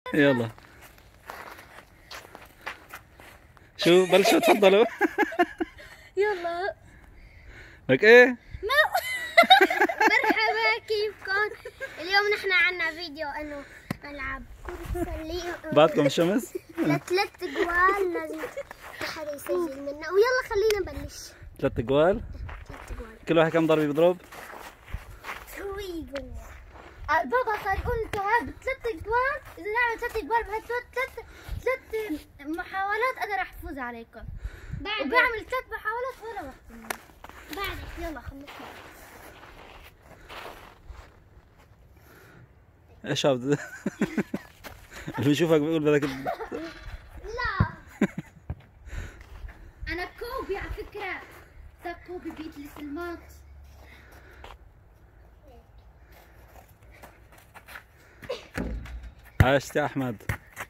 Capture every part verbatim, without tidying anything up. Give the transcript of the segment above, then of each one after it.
يلا شو بلشوا تفضلوا. يلا لك ايه؟ مرحبا، كيفكم؟ اليوم نحن عنا فيديو انه نلعب كرة سلة بعدكم الشمس؟ لثلاث جوال لازم حد يسجل منا، ويلا خلينا نبلش. ثلاث جوال؟ ثلاث جوال كل واحد كم ضربة بيضرب؟ سوي جوال. بابا صار يقول انتوا هاد ثلاث جوال، اذا نعمل ثلاث جوال بهالثلاث ثلاث ثلاث محاولات انا راح افوز عليكم. بعد وبعمل ثلاث محاولات ولا واحدة. بعد يلا خلصنا. ايش عم اللي بيشوفك بيقول بدك. لا انا كوبي على فكرة، ده كوبي بيجلس المات. عاشت يا احمد.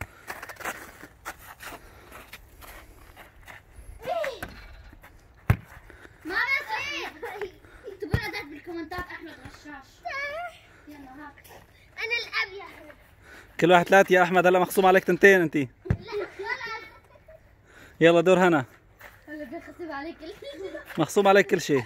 ما بصير اكتبوا لنا تحت بالكومنتات احمد غشاش. يلا هاك انا الاب يا احمد. كل واحد ثلاث يا احمد. هلا مخصوم عليك تنتين انت. لا ولا يلا دور هنا. هلا بخصم عليك كل شيء. مخصوم عليك كل شيء.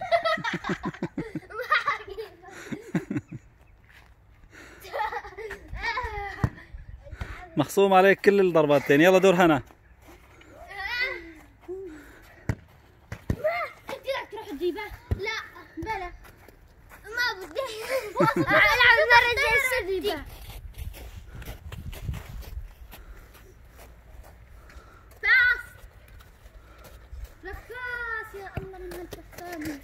مخصوم عليك كل الضرباتين. يلا دور هنا. انت بدك تروح تجيبها؟ لا بلا ما بدي. العب المرة الجاية ستي. باص رقاص يا الله من الفخامة.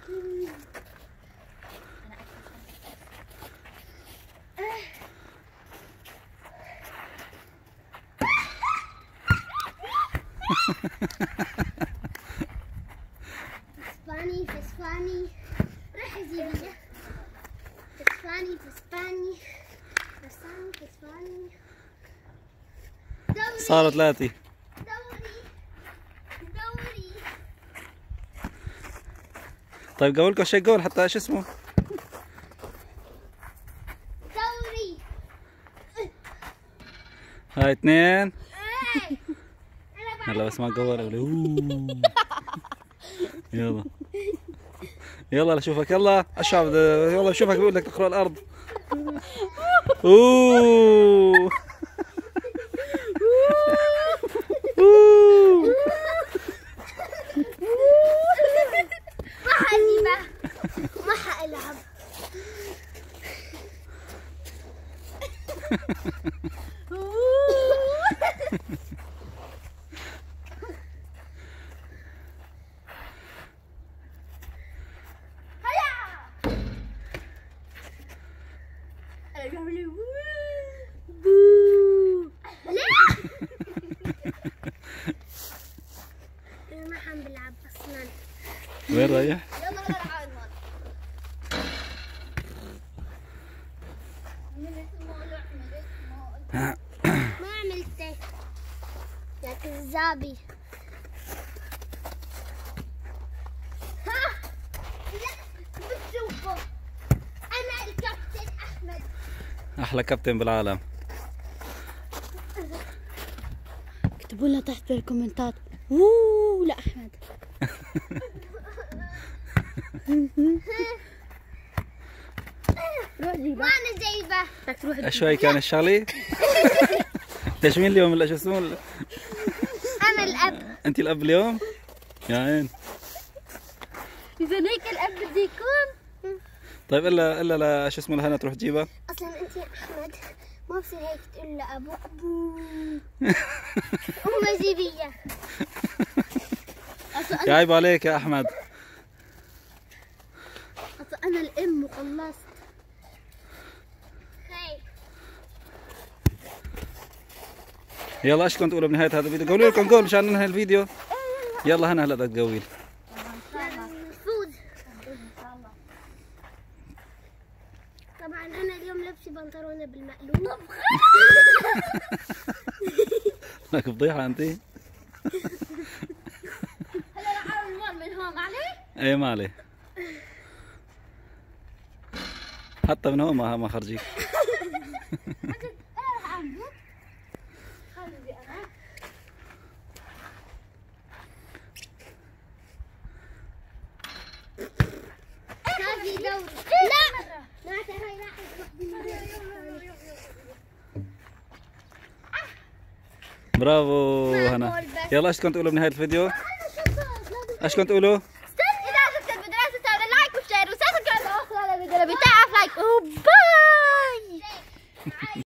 فسفاني فسفاني راح يجيبني. فسفاني فسفاني فسفاني فسفاني. دوري صاروا ثلاثة. دوري دوري. طيب قولكم شيء جول حتى ايش اسمه؟ دوري هاي اثنين. اي انا بعد هلا بس ما قول أولي. يلا يلا لشوفك. يلا اشعب. يلا شوفك بيقول لك تقرأ الارض. اوه ما حجيبها ما حالعب. انا ما حن بلعب اصلا. وين رايح؟ يلا نلعب ما عملت يا كذابي. ها بتشوفوا انا الكابتن احمد. احلى كابتن بالعالم. اكتبوا لنا تحت بالكومنتات اوه لاحمد. ما انا جايبه. بدك تروح ايش هاي كان الشغله؟ انت مين اليوم؟ ولا شو اسمه؟ انا الاب. انت الاب اليوم؟ يا عين. اذا هيك الاب بده يكون. طيب الا الا لا شو اسمه لهنا تروح تجيبها؟ اصلا انت يا احمد ما بصير هيك تقول له ابو ابو. امه جيبيه. يا عيب عليك يا احمد. اصلا انا الام وخلصت. هي يلا ايش كنت تقولوا بنهايه هذا الفيديو؟ قولوا لكم قول مشان ننهي الفيديو. يلا هنا هلا بدك تقول. نفوز. طبعا انا اليوم لابسه بنطلونه بالمقلوب. لك فضيحه انت. هلا راح اعمل من هون عليه؟ ايه ما عليه. حتى من هون ما ما خرجيك. انا راح اعمل لا معناتها هاي راحت برافو هنا. يلا ايش كنت تقولوا بنهاية الفيديو؟ ايش كنت تقولوا؟ استنى اذا عجبك الفيديو لا تنسى تعمل لايك وشير وسبسكرايب. اخر هذا الفيديو بتاع لايك وباي.